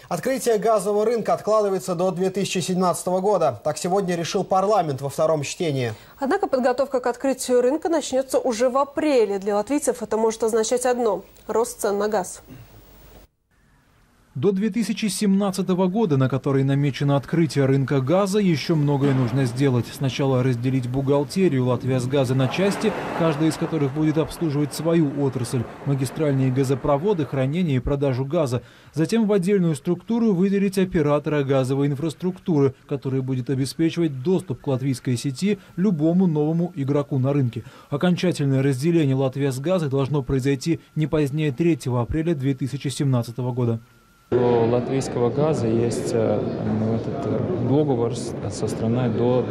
Открытие газового рынка откладывается до 2017 года. Так сегодня решил парламент во втором чтении. Однако подготовка к открытию рынка начнется уже в апреле. Для латвийцев это может означать одно – рост цен на газ. До 2017 года, на который намечено открытие рынка газа, еще многое нужно сделать. Сначала разделить бухгалтерию «Латвиясгаза» на части, каждая из которых будет обслуживать свою отрасль – магистральные газопроводы, хранение и продажу газа. Затем в отдельную структуру выделить оператора газовой инфраструктуры, который будет обеспечивать доступ к латвийской сети любому новому игроку на рынке. Окончательное разделение «Латвиясгаза» должно произойти не позднее 3 апреля 2017 года. У латвийского газа есть договор со страной до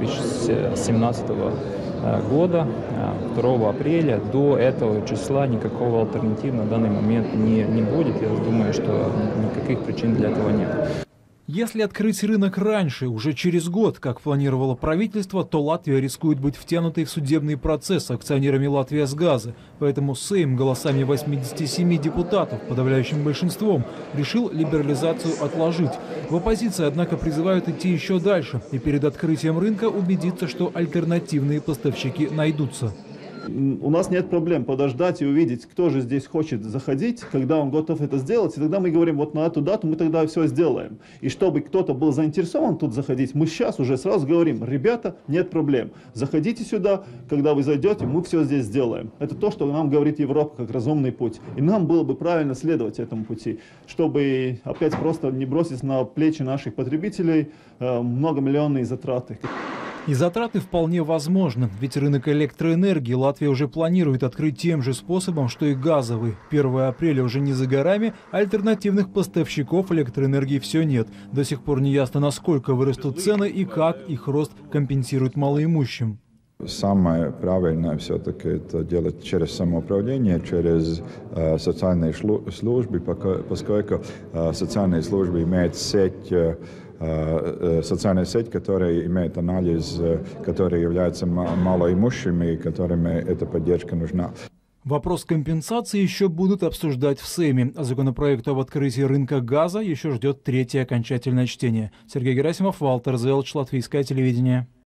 2017 года, 2 апреля. До этого числа никакого альтернативы на данный момент не будет. Я думаю, что никаких причин для этого нет. Если открыть рынок раньше, уже через год, как планировало правительство, то Латвия рискует быть втянутой в судебный процесс с акционерами «Латвиясгаза». Поэтому Сейм голосами 87 депутатов, подавляющим большинством, решил либерализацию отложить. В оппозиции, однако, призывают идти еще дальше и перед открытием рынка убедиться, что альтернативные поставщики найдутся. У нас нет проблем подождать и увидеть, кто же здесь хочет заходить, когда он готов это сделать. И тогда мы говорим, вот на эту дату мы тогда все сделаем. И чтобы кто-то был заинтересован тут заходить, мы сейчас уже сразу говорим, ребята, нет проблем. Заходите сюда, когда вы зайдете, мы все здесь сделаем. Это то, что нам говорит Европа как разумный путь. И нам было бы правильно следовать этому пути, чтобы опять просто не бросить на плечи наших потребителей многомиллионные затраты. И затраты вполне возможны, ведь рынок электроэнергии Латвия уже планирует открыть тем же способом, что и газовый. 1 апреля уже не за горами, альтернативных поставщиков электроэнергии все нет. До сих пор не ясно, насколько вырастут цены и как их рост компенсирует малоимущим. Самое правильное все-таки это делать через самоуправление, через социальные службы, поскольку социальные службы имеют социальная сеть, которая имеет анализ, которые являются малоимущими, которым эта поддержка нужна. Вопрос компенсации еще будут обсуждать в Сейме. А законопроект об открытии рынка газа еще ждет 3-е окончательное чтение. Сергей Герасимов, Валтер Зелч, Латвийское телевидение.